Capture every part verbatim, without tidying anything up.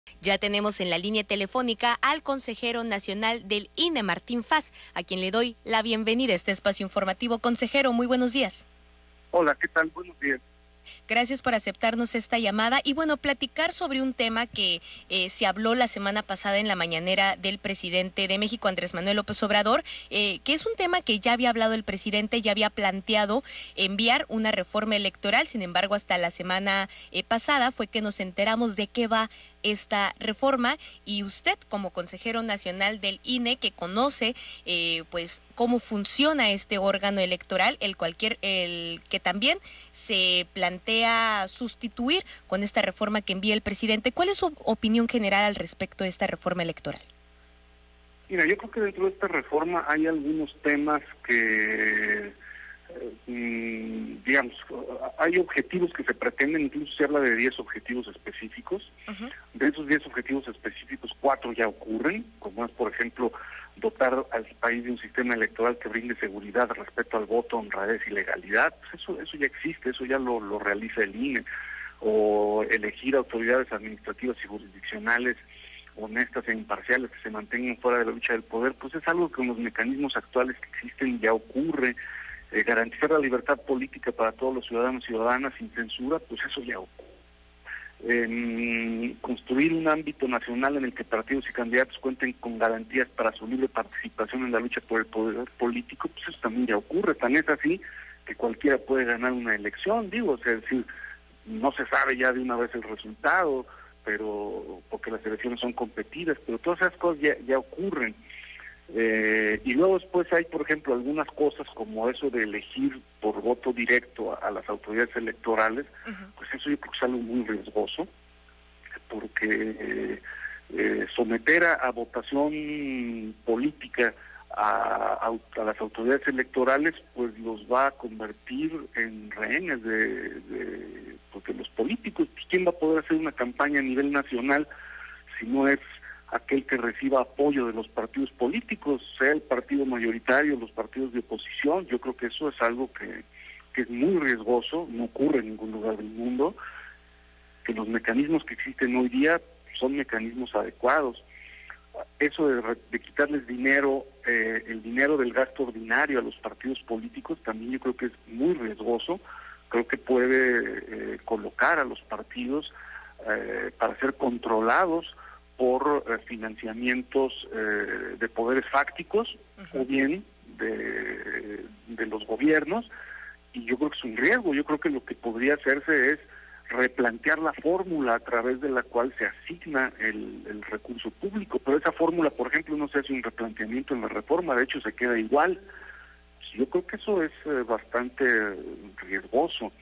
Ya tenemos en la línea telefónica al consejero nacional del I N E, Martín Faz, a quien le doy la bienvenida a este espacio informativo. Consejero, muy buenos días. Hola, ¿qué tal? Buenos días. Gracias por aceptarnos esta llamada y bueno, platicar sobre un tema que eh, se habló la semana pasada en la mañanera del presidente de México, Andrés Manuel López Obrador, eh, que es un tema que ya había hablado el presidente, ya había planteado enviar una reforma electoral. Sin embargo, hasta la semana eh, pasada fue que nos enteramos de qué va esta reforma, y usted, como consejero nacional del I N E, que conoce eh, pues cómo funciona este órgano electoral, el cualquier el que también se plantea sustituir con esta reforma que envía el presidente. ¿Cuál es su opinión general al respecto de esta reforma electoral? Mira, yo creo que dentro de esta reforma hay algunos temas que, eh, digamos, hay objetivos que se pretenden, incluso se habla de diez objetivos específicos. Uh-huh. De esos diez objetivos específicos, cuatro ya ocurren, como es, por ejemplo, dotar al país de un sistema electoral que brinde seguridad respecto al voto, honradez y legalidad. Pues eso, eso ya existe, eso ya lo, lo realiza el I N E. O elegir autoridades administrativas y jurisdiccionales honestas e imparciales que se mantengan fuera de la lucha del poder, pues es algo que con los mecanismos actuales que existen ya ocurre. Eh, garantizar la libertad política para todos los ciudadanos y ciudadanas sin censura, pues eso ya ocurre. Eh, construir un ámbito nacional en el que partidos y candidatos cuenten con garantías para su libre participación en la lucha por el poder político, pues eso también ya ocurre. Tan es así que cualquiera puede ganar una elección, digo, o sea, es decir, no se sabe ya de una vez el resultado, pero porque las elecciones son competidas, pero todas esas cosas ya, ya ocurren. Eh, y luego después hay, por ejemplo, algunas cosas como eso de elegir por voto directo a, a las autoridades electorales. Uh-huh. Pues eso yo creo que es algo muy riesgoso, porque eh, eh, someter a, a votación política a, a, a las autoridades electorales, pues los va a convertir en rehenes de, de, porque los políticos, pues, ¿quién va a poder hacer una campaña a nivel nacional si no es aquel que reciba apoyo de los partidos políticos, sea el partido mayoritario, los partidos de oposición? Yo creo que eso es algo que, que es muy riesgoso, no ocurre en ningún lugar del mundo, que los mecanismos que existen hoy día son mecanismos adecuados. Eso de, de quitarles dinero, eh, el dinero del gasto ordinario a los partidos políticos, también yo creo que es muy riesgoso. Creo que puede eh, colocar a los partidos eh, para ser controlados por eh, financiamientos eh, de poderes fácticos, uh-huh, o bien de, de los gobiernos, y yo creo que es un riesgo. Yo creo que lo que podría hacerse es replantear la fórmula a través de la cual se asigna el, el recurso público, pero esa fórmula, por ejemplo, no se hace un replanteamiento en la reforma, de hecho se queda igual. Yo creo que eso es eh, bastante riesgoso.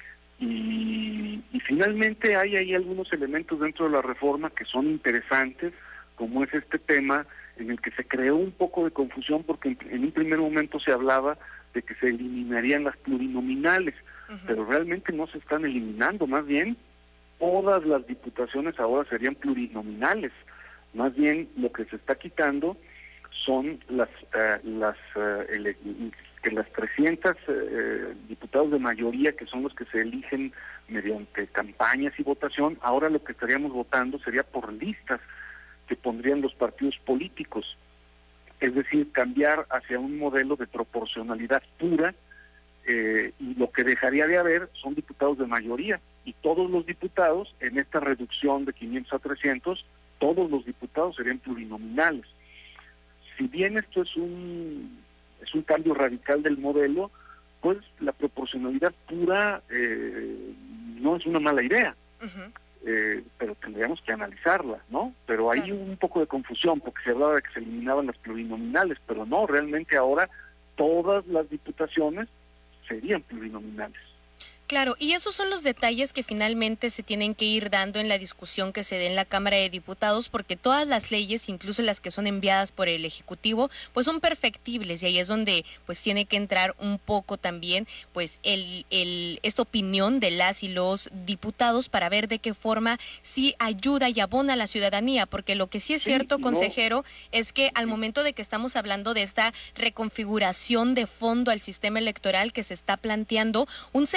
Y, y finalmente hay ahí algunos elementos dentro de la reforma que son interesantes, como es este tema en el que se creó un poco de confusión, porque en, en un primer momento se hablaba de que se eliminarían las plurinominales, uh-huh, pero realmente no se están eliminando, más bien todas las diputaciones ahora serían plurinominales. Más bien lo que se está quitando son las uh, las uh, ele- que las trescientos uh, diputados de mayoría, que son los que se eligen mediante campañas y votación. Ahora lo que estaríamos votando sería por listas que pondrían los partidos políticos, es decir, cambiar hacia un modelo de proporcionalidad pura, eh, y lo que dejaría de haber son diputados de mayoría, y todos los diputados, en esta reducción de quinientos a trescientos, todos los diputados serían plurinominales. Si bien esto es un es un cambio radical del modelo, pues la proporcionalidad pura eh, no es una mala idea. Uh-huh. Eh, pero tendríamos que analizarla, ¿no? Pero hay claro. un poco de confusión, porque se hablaba de que se eliminaban las plurinominales, pero no, realmente ahora todas las diputaciones serían plurinominales. Claro, y esos son los detalles que finalmente se tienen que ir dando en la discusión que se dé en la Cámara de Diputados, porque todas las leyes, incluso las que son enviadas por el Ejecutivo, pues son perfectibles, y ahí es donde pues tiene que entrar un poco también pues el, el esta opinión de las y los diputados para ver de qué forma sí ayuda y abona a la ciudadanía, porque lo que sí es cierto, sí, consejero, no. es que al momento de que estamos hablando de esta reconfiguración de fondo al sistema electoral que se está planteando, un sentir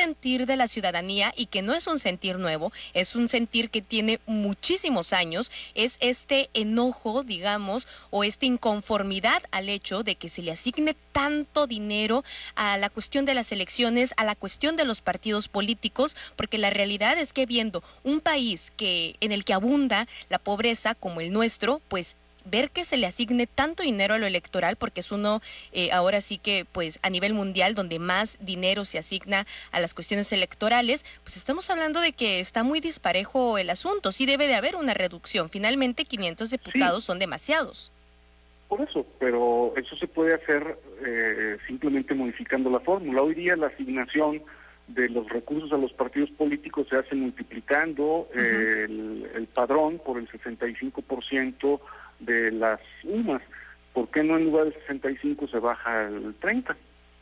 sentir de la ciudadanía y que no es un sentir nuevo, es un sentir que tiene muchísimos años, es este enojo, digamos, o esta inconformidad al hecho de que se le asigne tanto dinero a la cuestión de las elecciones, a la cuestión de los partidos políticos, porque la realidad es que viendo un país que en el que abunda la pobreza como el nuestro, pues ver que se le asigne tanto dinero a lo electoral, porque es uno eh, ahora sí que pues a nivel mundial donde más dinero se asigna a las cuestiones electorales, pues estamos hablando de que está muy disparejo el asunto. Sí debe de haber una reducción. Finalmente quinientos diputados sí son demasiados. Por eso, pero eso se puede hacer eh, simplemente modificando la fórmula. Hoy día la asignación de los recursos a los partidos políticos se hace multiplicando uh-huh. eh, el, el padrón por el sesenta y cinco por ciento de las U M As. ¿Por qué no en lugar de sesenta y cinco se baja al treinta?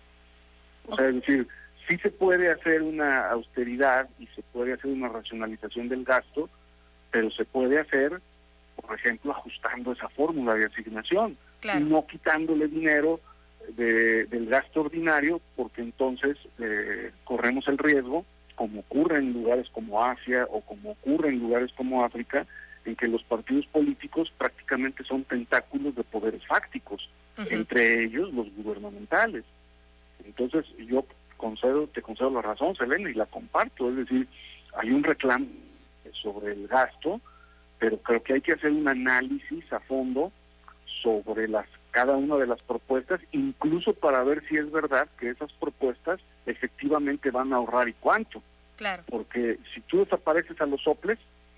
O sea, es decir, sí se puede hacer una austeridad y se puede hacer una racionalización del gasto, pero se puede hacer, por ejemplo, ajustando esa fórmula de asignación, claro, y no quitándole dinero de, del gasto ordinario, porque entonces eh, corremos el riesgo, como ocurre en lugares como Asia o como ocurre en lugares como África, en que los partidos políticos prácticamente son tentáculos de poderes fácticos, uh-huh. entre ellos los gubernamentales. Entonces yo concedo, te concedo la razón, Selena, y la comparto, es decir, hay un reclamo sobre el gasto, pero creo que hay que hacer un análisis a fondo sobre las cada una de las propuestas, incluso para ver si es verdad que esas propuestas efectivamente van a ahorrar y cuánto. Claro. Porque si tú desapareces a los soples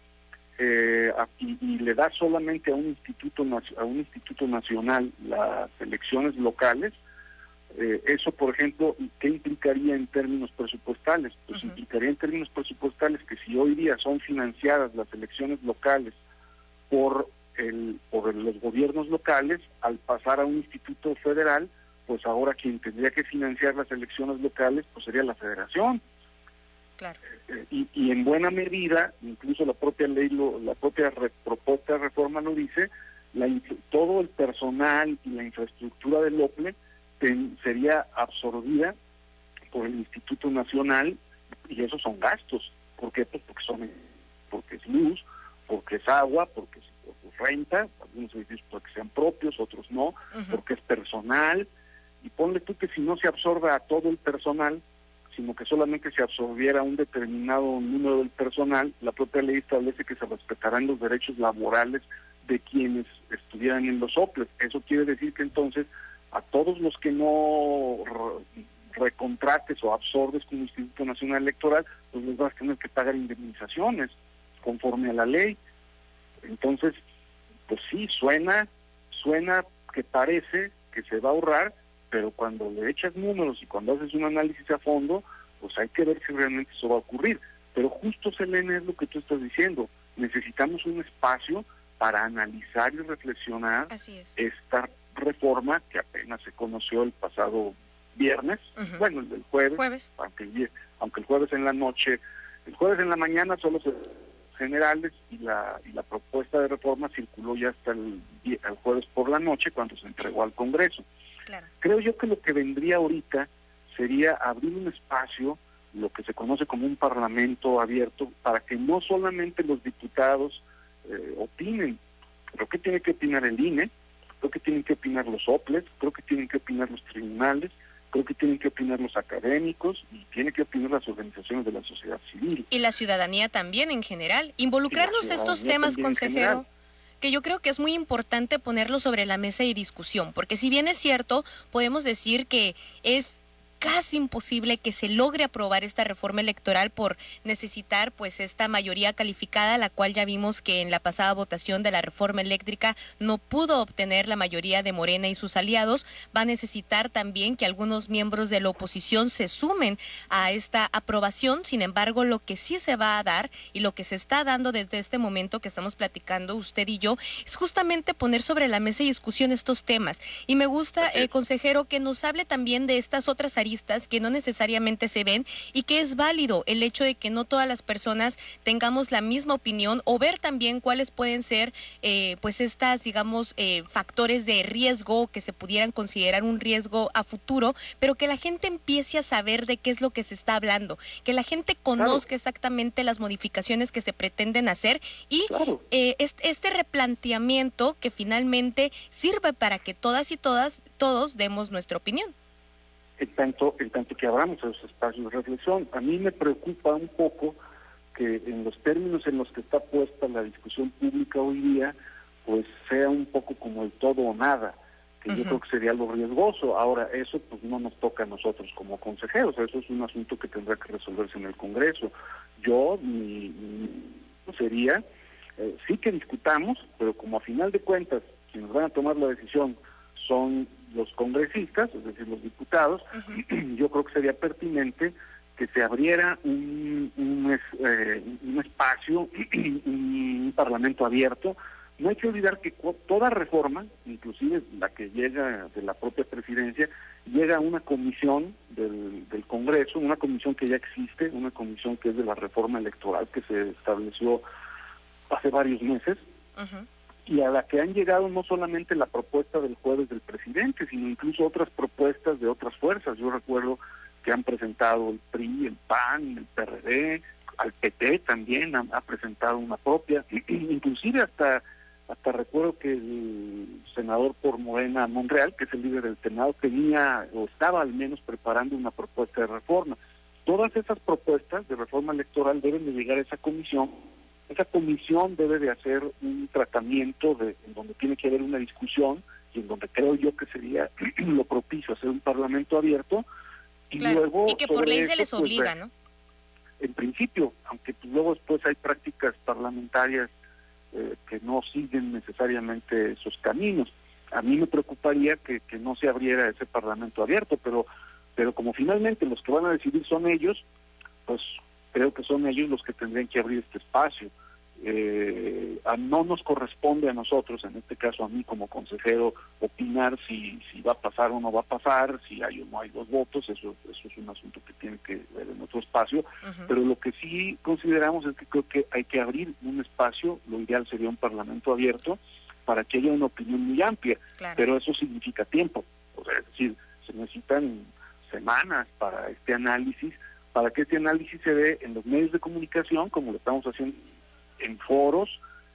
eh, y, y le das solamente a un instituto a un instituto nacional las elecciones locales, eh, eso, por ejemplo, ¿qué implicaría en términos presupuestales? Pues uh-huh. implicaría en términos presupuestales que si hoy día son financiadas las elecciones locales por el por los gobiernos locales, al pasar a un instituto federal, pues ahora quien tendría que financiar las elecciones locales pues sería la federación. Claro. Eh, y, y en buena medida, incluso la propia ley, lo, la propia re, propuesta de reforma lo dice, la, todo el personal y la infraestructura del OPLE ten, sería absorbida por el Instituto Nacional, y esos son gastos. ¿Por qué? Pues porque son porque es luz, porque es agua, porque es, porque es renta, algunos edificios porque sean propios, otros no, uh-huh. porque es personal, y ponle tú que si no se absorbe a todo el personal, sino que solamente se absorbiera un determinado número del personal, la propia ley establece que se respetarán los derechos laborales de quienes estuvieran en los OPLES. Eso quiere decir que entonces a todos los que no recontrates o absorbes como Instituto Nacional Electoral, pues les vas a tener que pagar indemnizaciones conforme a la ley. Entonces, pues sí, suena, suena que parece que se va a ahorrar, pero cuando le echas números y cuando haces un análisis a fondo, pues hay que ver si realmente eso va a ocurrir. Pero justo, Selena, es lo que tú estás diciendo. Necesitamos un espacio para analizar y reflexionar esta reforma que apenas se conoció el pasado viernes, uh-huh. bueno, el del jueves, jueves. Aunque, el, aunque el jueves en la noche, el jueves en la mañana solo se generales y la y la propuesta de reforma circuló ya hasta el, el jueves por la noche cuando se entregó al Congreso. Claro. Creo yo que lo que vendría ahorita sería abrir un espacio, lo que se conoce como un parlamento abierto, para que no solamente los diputados eh, opinen. Creo que tiene que opinar el I N E, creo que tienen que opinar los OPLES, creo que tienen que opinar los tribunales, creo que tienen que opinar los académicos y tienen que opinar las organizaciones de la sociedad civil. Y la ciudadanía también en general. Involucrarnos estos temas, consejero, que yo creo que es muy importante ponerlo sobre la mesa y discusión, porque si bien es cierto, podemos decir que es casi imposible que se logre aprobar esta reforma electoral por necesitar pues esta mayoría calificada, la cual ya vimos que en la pasada votación de la reforma eléctrica no pudo obtener la mayoría de Morena y sus aliados. Va a necesitar también que algunos miembros de la oposición se sumen a esta aprobación. Sin embargo, lo que sí se va a dar y lo que se está dando desde este momento que estamos platicando usted y yo es justamente poner sobre la mesa y discusión estos temas. Y me gusta, eh, consejero, que nos hable también de estas otras aristas aristas que no necesariamente se ven y que es válido el hecho de que no todas las personas tengamos la misma opinión o ver también cuáles pueden ser eh, pues estas, digamos, eh, factores de riesgo que se pudieran considerar un riesgo a futuro, pero que la gente empiece a saber de qué es lo que se está hablando, que la gente conozca claro. exactamente las modificaciones que se pretenden hacer y claro. eh, este, este replanteamiento que finalmente sirve para que todas y todas, todos demos nuestra opinión. En tanto, en tanto que abramos esos espacios de reflexión, a mí me preocupa un poco que en los términos en los que está puesta la discusión pública hoy día, pues sea un poco como el todo o nada, que uh-huh. yo creo que sería lo riesgoso. Ahora, eso pues no nos toca a nosotros como consejeros, eso es un asunto que tendrá que resolverse en el Congreso. Yo, mi, mi sería, eh, sí que discutamos, pero como a final de cuentas, quienes van a tomar la decisión son los congresistas, es decir, los diputados, uh-huh. yo creo que sería pertinente que se abriera un, un, eh, un espacio, un parlamento abierto. No hay que olvidar que toda reforma, inclusive la que llega de la propia presidencia, llega a una comisión del, del Congreso, una comisión que ya existe, una comisión que es de la reforma electoral que se estableció hace varios meses, uh-huh. y a la que han llegado no solamente la propuesta del jueves del presidente, sino incluso otras propuestas de otras fuerzas. Yo recuerdo que han presentado el P R I, el P A N, el P R D, al P T también ha, ha presentado una propia, inclusive hasta hasta recuerdo que el senador por Morena Monreal, que es el líder del Senado, tenía o estaba al menos preparando una propuesta de reforma. Todas esas propuestas de reforma electoral deben de llegar a esa comisión. Esa comisión debe de hacer un tratamiento de, en donde tiene que haber una discusión y en donde creo yo que sería lo propicio hacer un parlamento abierto y claro. luego y que por ley se les pues, obliga, ¿no? En principio, aunque pues, luego después hay prácticas parlamentarias eh, que no siguen necesariamente esos caminos. A mí me preocuparía que, que no se abriera ese parlamento abierto, pero pero como finalmente los que van a decidir son ellos, pues creo que son ellos los que tendrían que abrir este espacio. Eh, a, no nos corresponde a nosotros, en este caso a mí como consejero, opinar si, si va a pasar o no va a pasar, si hay o no hay dos votos, eso, eso es un asunto que tiene que ver en otro espacio, uh-huh. pero lo que sí consideramos es que creo que hay que abrir un espacio, lo ideal sería un parlamento abierto, para que haya una opinión muy amplia, claro. pero eso significa tiempo, o sea, es decir, se necesitan semanas para este análisis, para que este análisis se dé en los medios de comunicación, como lo estamos haciendo en foros,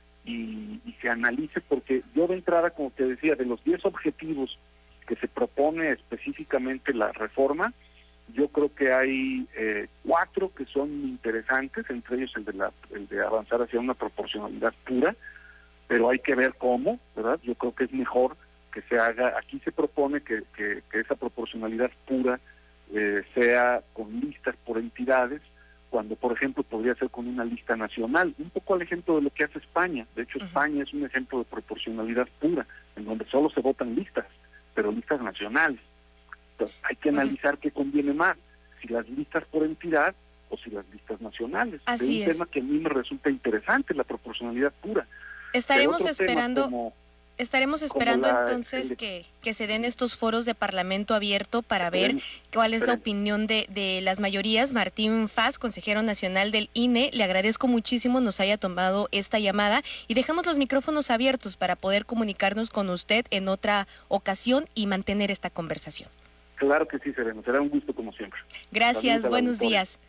y, y se analice, porque yo de entrada, como te decía, de los diez objetivos que se propone específicamente la reforma, yo creo que hay eh, cuatro que son interesantes, entre ellos el de, la, el de avanzar hacia una proporcionalidad pura, pero hay que ver cómo, ¿verdad? Yo creo que es mejor que se haga, aquí se propone que, que, que esa proporcionalidad pura eh, sea con listas por entidades, cuando por ejemplo podría ser con una lista nacional, un poco al ejemplo de lo que hace España. De hecho, uh-huh. España es un ejemplo de proporcionalidad pura, en donde solo se votan listas, pero listas nacionales. Entonces hay que analizar pues, qué conviene más, si las listas por entidad o si las listas nacionales. Así es un es. tema que a mí me resulta interesante, la proporcionalidad pura. Estaremos esperando... Como, Estaremos esperando la, entonces el, que, que se den estos foros de Parlamento abierto para ver cuál es la opinión de, de las mayorías. Martín Faz, consejero nacional del I N E, le agradezco muchísimo nos haya tomado esta llamada y dejamos los micrófonos abiertos para poder comunicarnos con usted en otra ocasión y mantener esta conversación. Claro que sí, Serena, será un gusto como siempre. Gracias, buenos días.